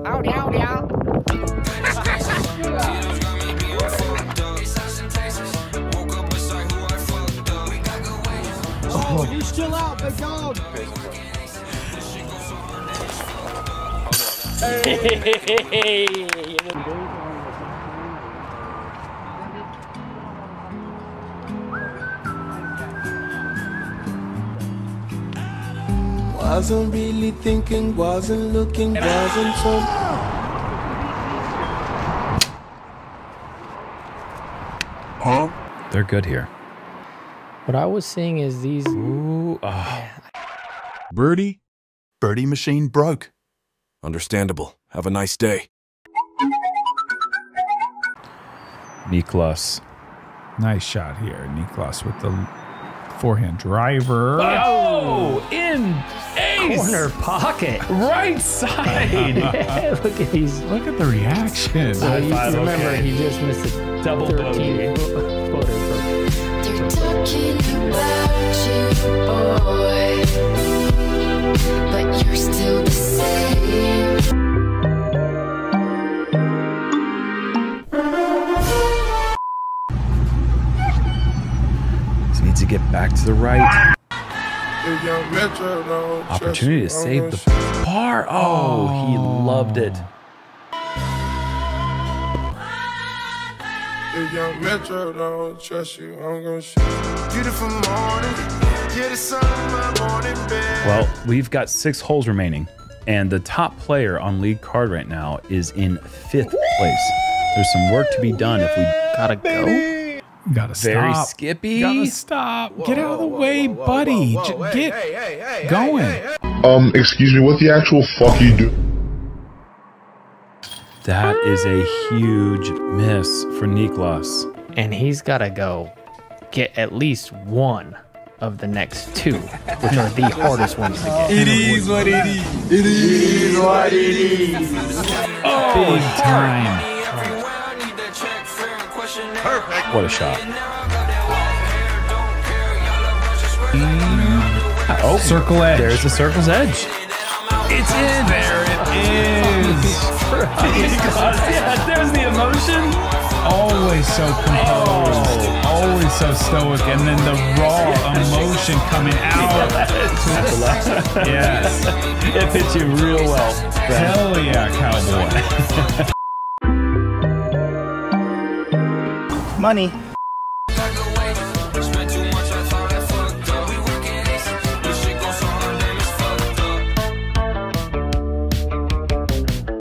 Howdy, howdy, howdy. Oh, he's still out, big dog. Hey. Wasn't really thinking, wasn't looking, wasn't so. Huh? They're good here. What I was seeing is these. Ooh, Birdie? birdie machine broke. Understandable. Have a nice day. Niklas. Nice shot here. Niklas with the forehand driver. Oh, in ace. Corner pocket. Right side. Yeah, look at these. Look at the reaction. So you five, remember okay. he just missed a Double 13 footer. They're talking about you, boy, but you're still the same. Just needs to get back to the right. Opportunity to save the par. Oh, he loved it. Young Metro, don't trust you, I'm gonna shoot. Beautiful morning, get the sun in my morning bed. Well, we've got 6 holes remaining, and the top player on league card right now is in 5th place. There's some work to be done if we Gotta go. Gotta stop. very skippy. Gotta stop. Get out of the way, buddy. Get going. Excuse me, what the actual fuck you do? That is a huge miss for Niklas. And he's gotta go get at least one of the next 2, which are the hardest ones to get. It is what it is. It is what it is. Big time. Perfect. What a shot. Oh, Circle edge. There's the circle's edge. It's in. There it is. Yeah, there's the emotion. Always so composed. Always so stoic. And then the raw emotion coming out. Yes. It fits you real well. Hell yeah, cowboy. Money.